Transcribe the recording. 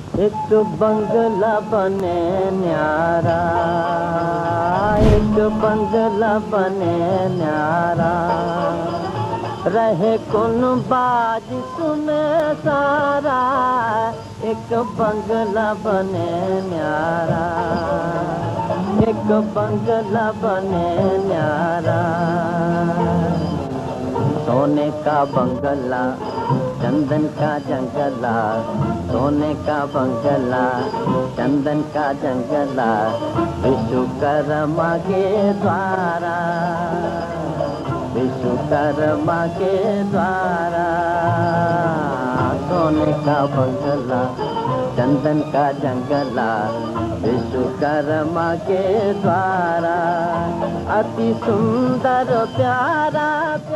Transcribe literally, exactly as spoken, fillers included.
एक बंगला बने न्यारा, एक बंगला बने न्यारा, रहे कुन बाज सुने सारा। एक बंगला बने न्यारा, एक बंगला बने न्यारा। सोने का बंगला चंदन का जंगला, सोने का बंगला चंदन का जंगला, विश्वकर्मा के द्वारा, विश्वकर्मा के द्वारा। सोने का बंगला चंदन का जंगला, विश्वकर्मा के द्वारा। अति सुंदर प्यारा